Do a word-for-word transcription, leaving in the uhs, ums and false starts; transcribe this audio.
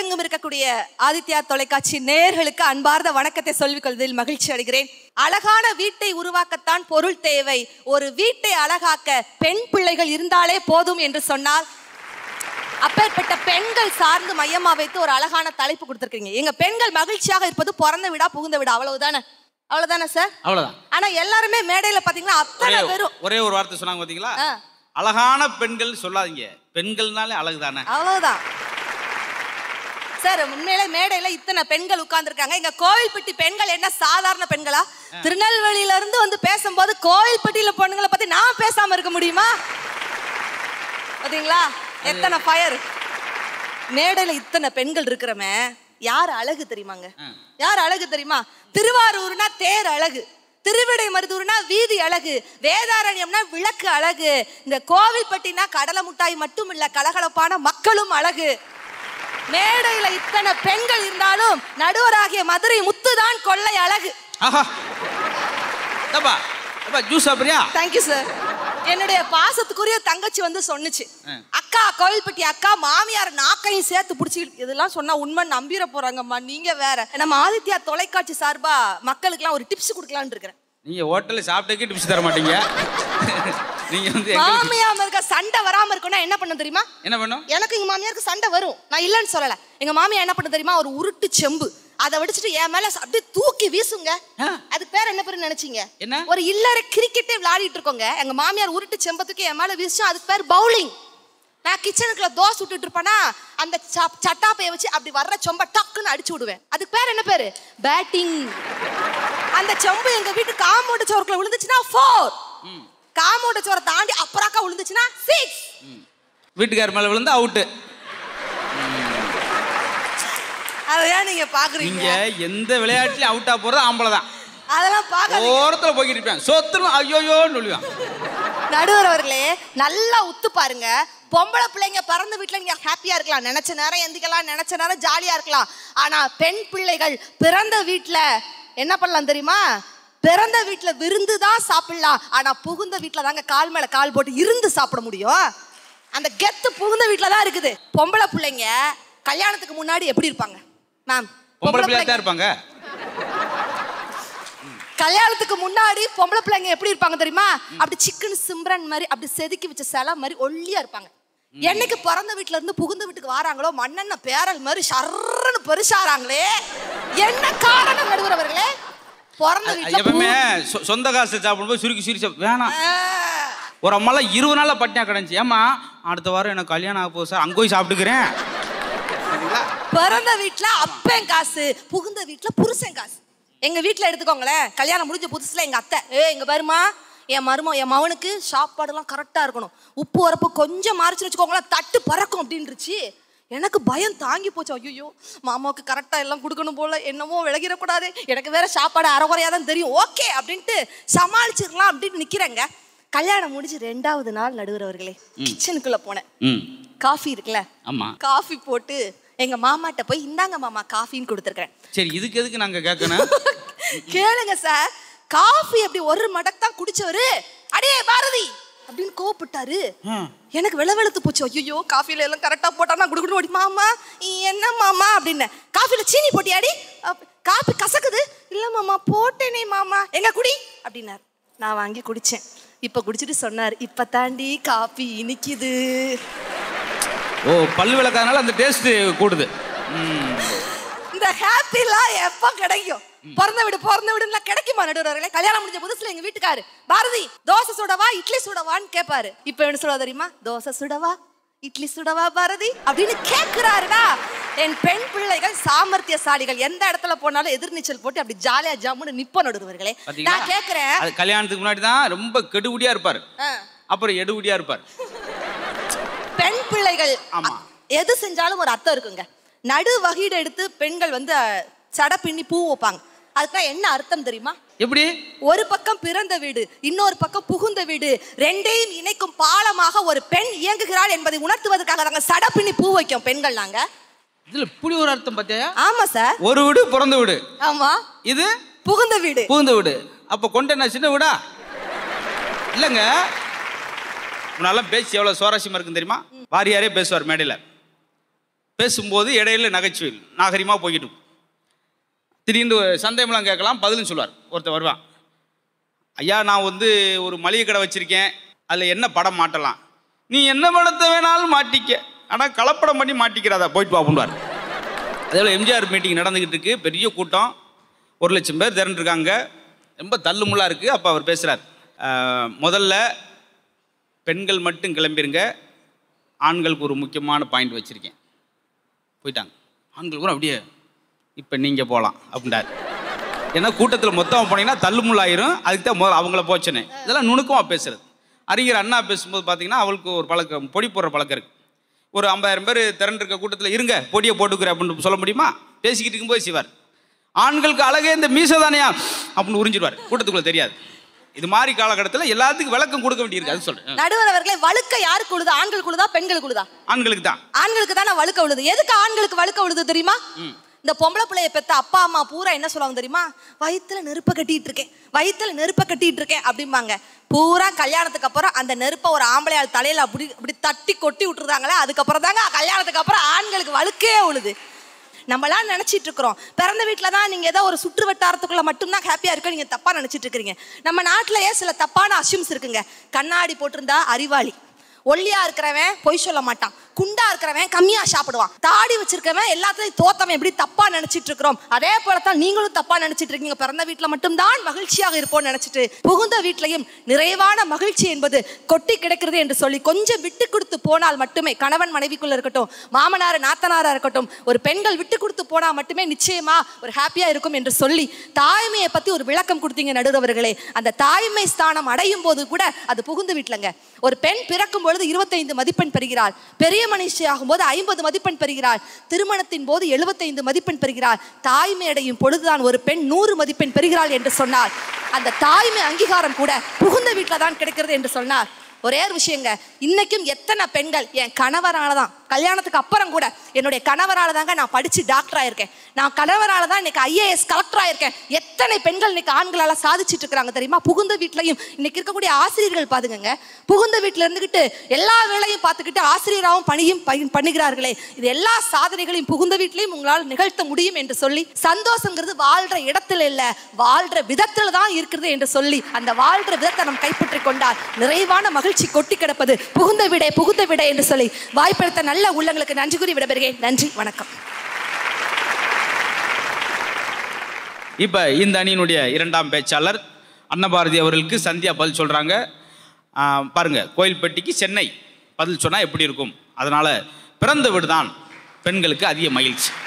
உலகெங்கும் இருக்கக்கூடிய ஆதித்யா தொலைக்காட்சி நேயர்களுக்கு அன்பார்ந்த வணக்கத்தை சொல்லிக் கொள்வதில் மகிழ்ச்சி அடைகிறேன். அழகான வீட்டை உருவாக்கத்தான் பொருள் தேவை. ஒரு வீட்டை அழகாக்க பெண் பிள்ளைகள் இருந்தாலே போதும் என்று சொன்னால், அப்பேற்பட்ட பெண்கள் சார்ந்து மையமா வைத்து ஒரு அழகான தலைப்பு கொடுத்திருக்கீங்க. எங்க பெண்கள் மகிழ்ச்சியாக இருப்பது பிறந்த வீடா புகுந்த வீடா, அவ்வளவுதானே? அவ்வளவுதானே சார்? அவ்வளவுதான். ஆனா எல்லாருமே மேடையில பாத்தீங்கன்னா அத்தனை பேரும் ஒரே ஒரு வார்த்தை சொன்னாங்க பாத்தீங்களா, அழகான பெண்கள் சொல்லாதீங்க, பெண்கள்னாலே அழகுதானே, அவ்வளவுதான் சார். உண்மையிலே மேடையில இத்தனை பெண்கள் உட்கார்ந்து இருக்காங்க. எங்க கோவில்பட்டி பெண்கள் என்ன சாதாரண பெண்களா? திருநெல்வேலியில இருந்து வந்து பேசும்போது கோவில்பட்டியில பொண்ணுங்களை பத்தி நான் பேசாம இருக்க முடியுமா? பாத்தீங்களா எத்தனை ஃபயர். மேடையில இத்தனை பெண்கள் இருக்கிறமே, யார் அழகு தெரியுமாங்க? யார் அழகு தெரியுமா? திருவாரூர்னா தேர் அழகு, திருவிடை மருதூர்னா வீதி அழகு, வேதாரண்யம்னா விளக்கு அழகு, இந்த கோவில்பட்டினா கடலை முட்டாய் மட்டும் இல்ல, கலகலப்பான மக்களும் அழகு. மேடையில இத்தனை பெண்கள் இருந்தாலும் நடுவராகிய மதுரை முத்துதான் கொள்ளை அழகு. Thank you sir. என்னுடைய பாசத்துக்குரிய தங்கச்சி வந்து சொன்னுச்சு, அக்கா கோவில்பட்டி அக்கா மாமியார் நாக்கையும் சேர்த்து பிடிச்சி, இதெல்லாம் சொன்னா உண்மை நம்பிட போறாங்கம்மா, நீங்க வேற. நம்ம ஆதித்யா தொலைக்காட்சி சார்பா மக்களுக்கு எல்லாம் ஒரு டிப்ஸ் கொடுக்கலான்னு இருக்கிறேன். நீங்க ஹோட்டல்ல சாப்பிட்டே டிப்ஸ் தர மாட்டீங்க. நீங்க வந்து மாமியார் இருக்க சண்டை வராம இருக்கணும் என்ன பண்ண தெரியுமா? என்ன பண்ணும்? எனக்கு எங்க மாமியாருக்கு சண்டை வரும், நான் இல்லன்னு சொல்லல. எங்க மாமியார் என்ன பண்ண தெரியுமா? ஒரு உருட்டு செம்பு அதை வடிச்சிட்டு என் மேல அப்படியே தூக்கி வீசுங்க. அதுக்கு பேர் என்ன பேரு நினைச்சீங்க? என்ன? ஒரு இல்லற கிரிக்கெட்டே விளையாடிட்டு இருக்கோங்க. எங்க மாமியார் உருட்டு செம்பத்துக்கு என் மேல வீசும், அதுக்கு பேர் பவுலிங். நான் கிச்சனுக்குள்ள தோசை விட்டுட்டு இருப்பேனா, அந்த சட்டாப்பைய வச்சு அப்படி வர்ற சொம்ப டக்குன்னு அடிச்சு விடுவேன். அதுக்கு பேர் என்ன பேரு? பேட்டிங். அந்த செம்பு எங்க வீட்டு காம்பவுண்ட் சோறுக்குள்ள விழுந்துச்சுன்னா ஃபோர், காம்பவுண்ட் சோரை தாண்டி அப்புறாக்கா விழுந்துச்சுன்னா சிக்ஸ். வீட்டுக்கார மேல விழுந்து அவுட். அதையா நீங்க பாக்குறீங்க? நீங்க எந்த விளையாட்டுலயும் அவுட்டா போறது ஆம்பளை தான். அதெல்லாம் பாக்க ஓரத்துல போய்கிட்டு இருப்பேன், சொத்துல ஐயோயோன்னு சொல்லுவான். நடுவர் அவர்களே நல்லா உத்து பாருங்க. பொம்பளை பிள்ளைங்க பிறந்த வீட்டுல நீங்க ஹாப்பியா இருக்கலாம், நினைச்ச நேரம் எந்திக்கலாம், நினைச்ச நேரம் ஜாலியா இருக்கலாம். ஆனா பெண் பிள்ளைகள் பிறந்த வீட்டுல என்ன பண்ணலாம் தெரியுமா? பிறந்த வீட்டுல விருந்து தான் சாப்பிடலாம், ஆனா புகுந்த வீட்டுல தாங்க கால் மேல கால் போட்டு இருந்து சாப்பிட முடியும். அந்த கெத்து புகுந்த வீட்டுல தான் இருக்குது. பொம்பளை பிள்ளைங்க கல்யாணத்துக்கு முன்னாடி எப்படி இருப்பாங்க மேம்? பொம்பளை பிள்ளைங்க தான் இருப்பாங்க. கல்யாணத்துக்கு முன்னாடி பொம்பளை பிள்ளைங்க எப்படி இருப்பாங்க தெரியுமா? அப்படி சிக்கன் சிம்ரன் மாதிரி அப்படி செதுக்கி வச்ச சிலை மாதிரி ஒல்லியா இருப்பாங்க. என்னைக்கு பிறந்த வீட்டுல இருந்து புகுந்த வீட்டுக்கு வராங்களோ மண்ணெண்ண பேரல் மாதிரி சர்றன்னு பெருசாராங்களே, என்ன காரணம் நடுவரவர்களே? பிறந்த வீட்டுல எப்பவுமே சொந்த காசு சாப்பிடும்போது சுருக்கி சுருக்கி வேணாம். ஒரு அம்மாலாம் இருபது நாள்ல பட்டினியா கிடந்துச்சு, ஏமா அடுத்த வாரம் எனக்கு கல்யாணம் ஆக போகுது சார், அங்க போய் சாப்பிட்டுக்கிறேன். பிறந்த வீட்டுல அப்பன் காசு, புகுந்த வீட்டுல புருஷன் காசு. எங்க வீட்டுல எடுத்துக்கோங்களேன், கல்யாணம் முடிஞ்ச புதுசுல எங்க அத்தை, ஏ இங்க பாருமா என் மருமோ என் மவனுக்கு சாப்பாடு எல்லாம் கரெக்டா இருக்கணும், உப்பு உரப்பு கொஞ்சம் மாறிச்சுன்னு வச்சுக்கோங்களேன் தட்டு பறக்கும் அப்படின்னுச்சு. எனக்கு பயம் தாங்கி போச்சு. ஐயோ மாமாவுக்கு கரெக்டா எல்லாம் கொடுக்கணும் போல, என்னமோ விலகிடக்கூடாது, எனக்கு வேற சாப்பாடு அரைகுறையா தான் தெரியும், ஓகே அப்படின்ட்டு சமாளிச்சிடலாம் அப்படின்னு நிக்கிறேங்க. கல்யாணம் முடிஞ்சு ரெண்டாவது நாள் நடுவரவர்களே கிச்சனுக்குள்ள போனேன். காஃபி இருக்குல்ல, காஃபி போட்டு எங்க மாமாட்ட போய் இந்தாங்க மாமா காஃபின்னு கொடுத்துருக்கேன். சரி இதுக்கு எதுக்கு நாங்க கேட்கணும்? கேளுங்க சார். காஃபி அப்படி ஒரு மடக்கு தான் குடிச்சவரு அடே பாரதி அப்படின்னு கோவப்பட்டாரு. எனக்கு வெள வெளுத்து போச்சு. ஐயோ காஃபில எல்லாம் கரெக்டா போட்டா நான் குடுக்கணும் ஓடி. மாமா என்ன மாமா அப்படின்னு, காஃபில சீனி போட்டியாடி? காஃபி கசக்குது. இல்ல மாமா போட்டேனே மாமா. எங்க குடி அப்படின்னாரு. நான் வாங்கி குடிச்சேன். இப்ப குடிச்சிட்டு சொன்னார், இப்ப தாண்டி காஃபி இனிக்குது. ஓ பல்லு விளக்காதனால அந்த டேஸ்ட் கூடுது. இந்த ஹாப்பிலாம் எப்ப கிடைக்கும்? பிறந்த வீடு பிறந்த வீடுலாம் கிடைக்குமா நடுவர்களே? கல்யாணம் முடிஞ்ச புதுசுல எங்க வீட்டுக்காரு பாரதி தோசை சுடவா இட்லி சுடவான்னு கேட்பாரு. இப்ப என்ன சொல்ல தெரியுமா? தோசை சுடவா இட்லி சுடவா பாரதி அப்படின்னு கேட்கிறாருடா. என் பெண் பிள்ளைகள் சாமர்த்தியசாலிகள், எந்த இடத்துல போனாலும் எதிர்நீச்சல் போட்டு அப்படி ஜாலியா ஜம்முன்னு நிப்ப நடுவர்களே. நான் கேட்கிறேன், கல்யாணத்துக்கு முன்னாடி தான் ரொம்ப கெடுபடியா இருப்பாரு, அப்புறம் எடுபடியா இருப்பாரு. பெண் பிள்ளைகள் எது செஞ்சாலும் ஒரு அர்த்தம் இருக்குங்க. நடு வகையிட எடுத்து பெண்கள் வந்து சட பின்னி பூ வைப்பாங்க. அதுக்கு என்ன அர்த்தம் தெரியுமா? எப்படி? ஒரு பக்கம் பிறந்த வீடு, இன்னொரு பக்கம் புகுந்த வீடு, ரெண்டையும் இணைக்கும் பாலமாக ஒரு பெண் இயங்குகிறாள் என்பதை உணர்த்துவதற்காக நாங்க சட பின்னி பூ வைக்கும் பெண்கள் நாங்க. இதுல இப்படி ஒரு அர்த்தம் பாத்தியா? ஆமா சார். ஒரு வீடு பிறந்த வீடு. ஆமா. இது புகுந்த வீடு. புகுந்த வீடு. அப்ப கொண்ட என்ன சின்ன வீடா? இல்லங்க, நல்லா பேசி எவ்வளவு சுவாரஸ்யமா இருக்குன்னு தெரியுமா? வாரியாரே பேசுவார் மேடையில. பேசும்போது இடையில நகைச்சுவை நாகரிகமாக போய்கிட்டு இருக்கும். திடீர்னு சந்தேகம்லாம் கேட்கலாம், பதிலும் சொல்லுவார். ஒருத்தர் வருவான், ஐயா நான் வந்து ஒரு மளிகை கடை வச்சுருக்கேன், அதில் என்ன படம் மாட்டலாம்? நீ என்ன படத்தை வேணாலும் மாட்டிக்க, ஆனால் கலப்படம் பண்ணி மாட்டிக்கிறாதா, போயிட்டு வா பண்ணுவார். அதே போல் எம்ஜிஆர் மீட்டிங் நடந்துக்கிட்டு இருக்கு, பெரிய கூட்டம், ஒரு லட்சம் பேர் திரண்டுருக்காங்க, ரொம்ப தள்ளுமுள்ளாக இருக்குது. அப்போ அவர் பேசுகிறார், முதல்ல பெண்கள் மட்டும் கிளம்பிருங்க, ஆண்களுக்கு ஒரு முக்கியமான பாயிண்ட் வச்சுருக்கேன். போயிட்டாங்க ஆண்கள் கூட. அப்படியே இப்போ நீங்கள் போகலாம் அப்படின்றார். ஏன்னா கூட்டத்தில் மொத்தம் போனீங்கன்னா தள்ளுமுள்ளாயிரும், அதுக்கு தான் முதல்ல அவங்கள போச்சுன்னு. இதெல்லாம் நுணுக்கமாக பேசுகிறது. அறிஞர் அண்ணா பேசும்போது பார்த்தீங்கன்னா அவளுக்கு ஒரு பழக்கம், பொடி போடுற பழக்கம் இருக்குது. ஒரு ஐம்பதாயிரம் பேர் திரண்டிருக்க கூட்டத்தில் இருங்க பொடியை போட்டுக்கிறேன் அப்படின்னு சொல்ல முடியுமா? பேசிக்கிட்டு இருக்கும்போது செய்வார். ஆண்களுக்கு அழகே இந்த மீசை தானையா அப்படின்னு உறிஞ்சிடுவார், கூட்டத்துக்குள்ள தெரியாது. இது மாதிரி காலகட்டத்தில் எல்லாத்துக்கும் விளக்கம் கொடுக்க வேண்டியிருக்கு. அது சொல்றேன். நடுவர் அவர்களே, வழுக்க யாருக்கு உழுது? ஆண்களுக்கு உழுதா பெண்களுக்கு உழுதா? ஆண்களுக்கு தான். ஆண்களுக்கு தான் வழுக்க உழுது. எதுக்கு ஆண்களுக்கு வழுக்க உழுது தெரியுமா? இந்த பொம்பளை பிள்ளைய பெத்த அப்பா அம்மா பூரா என்ன சொல்லுவாங்க தெரியுமா? வயிற்றுல நெருப்பை கட்டிட்டு இருக்கேன், வயிற்றுல நெருப்பை கட்டிட்டு இருக்கேன் அப்படிம்பாங்க. பூரா கல்யாணத்துக்கு அப்புறம் அந்த நெருப்பை ஒரு ஆம்பளையால் தலையில அப்படி அப்படி தட்டி கொட்டி விட்டுருந்தாங்களே, அதுக்கப்புறம் தாங்க கல்யாணத்துக்கு அப்புறம் ஆண்களுக்கு வழுக்கே உழுது. நம்மளாம் நினைச்சிட்டு இருக்கிறோம் பிறந்த வீட்டில் தான் நீங்க ஏதோ ஒரு சுற்று வட்டாரத்துக்குள்ள மட்டும்தான் ஹாப்பியா இருக்க, நீங்க தப்பா நினைச்சிட்டு இருக்கிறீங்க. நம்ம நாட்டிலேயே சில தப்பான அசியூம்ஸ் இருக்குங்க. கண்ணாடி போட்டிருந்தா அறிவாளி, ஒல்லியா இருக்கிறவன் பொய் சொல்ல மாட்டான், குண்டா இருக்கிறவன் கம்மியா சாப்பிடுவான், தாடி வச்சிருக்கவன் எல்லாத்தையும் தோத்தவன், எப்படி தப்பா நினைச்சிட்டு இருக்கிறோம். அதே போலத்தான் நீங்களும் தப்பா நினைச்சிட்டு இருக்கீங்க. பிறந்த வீட்டுல மட்டும்தான் மகிழ்ச்சியாக இருப்போம்னு நினைச்சிட்டு புகுந்த வீட்லையும் நிறைவான மகிழ்ச்சி என்பது கொட்டி கிடக்கிறது என்று சொல்லி கொஞ்சம் விட்டு கொடுத்து போனால் மட்டுமே, கணவன் மனைவிக்குள்ள இருக்கட்டும், மாமனார் நாத்தனாரா இருக்கட்டும், ஒரு பெண்கள் விட்டு கொடுத்து போனா மட்டுமே நிச்சயமா ஒரு ஹாப்பியா இருக்கும் என்று சொல்லி தாய்மையை பத்தி ஒரு விளக்கம் கொடுத்தீங்க நடுவர்களே. அந்த தாய்மை ஸ்தானம் அடையும் போது கூட அது புகுந்த வீட்டுலங்க. ஒரு பெண் பிறக்கும் பொழுது இருபத்தைந்து மதிப்பெண் பெறுகிறாள், பெரிய மனுஷியாகும் போது ஐம்பது மதிப்பெண் பெறுகிறாள், திருமணத்தின் போது எழுபத்தைந்து மதிப்பெண் பெறுகிறாள், தாய்மை அடையும் பொழுதுதான் ஒரு பெண் நூறு மதிப்பெண் பெறுகிறாள் என்று சொன்னார். அந்த தாய்மை அங்கீகாரம் கூட புகுந்த வீட்டில தான் கிடைக்கிறது என்று சொன்னார். ஒரே ஒரு விஷயங்க, இன்னைக்கும் எத்தனை பெண்கள் என் கணவராலதான், கல்யாணத்துக்கு அப்புறம் கூட என்னுடைய கணவரால தாங்க நான் படிச்சு டாக்டர் ஆயிருக்கேன், நான் கணவரால தான் இன்னைக்கு ஐஏஎஸ் கலெக்டர் ஆயிருக்கேன், எத்தனை பெண்கள் இன்னைக்கு ஆண்களால சாதிச்சுட்டு இருக்கிறாங்க தெரியுமா? புகுந்த வீட்லையும் இன்னைக்கு இருக்கக்கூடிய ஆசிரியர்கள் பாத்துங்க, புகுந்த வீட்டுல இருந்துகிட்டு எல்லா வேலையும் பார்த்துக்கிட்டு ஆசிரியராகவும் பணியும் பண்ணுகிறார்களே, இது எல்லா சாதனைகளையும் புகுந்த வீட்லையும் உங்களால் நிகழ்த்த முடியும் என்று சொல்லி, சந்தோஷங்கிறது வாழ்ற இடத்துல இல்ல வாழ்ற விதத்துல தான் இருக்கிறது என்று சொல்லி அந்த வாழ்ற விதத்தை நம்ம கைப்பற்றி கொண்டால் நிறைவான மகிழ்ச்சி கொட்டி கிடப்பது புகுந்த விடை புகுந்த விடை என்று சொல்லி வாய்ப்பளித்த நல்ல உள்ளங்களுக்கு நன்றி கூறி விடைபெறுகிறேன். நன்றி, வணக்கம். இப்ப இந்த அணியினுடைய இரண்டாம் பேச்சாளர் அன்னபாரதி அவர்களுக்கு சந்தியா பதில் சொல்றாங்க. பாருங்க, கோயில்பட்டிக்கு சென்னை பதில் சொன்னா எப்படி இருக்கும்? அதனால பிறந்த வீடுதான் பெண்களுக்கு அதிக மகிழ்ச்சி.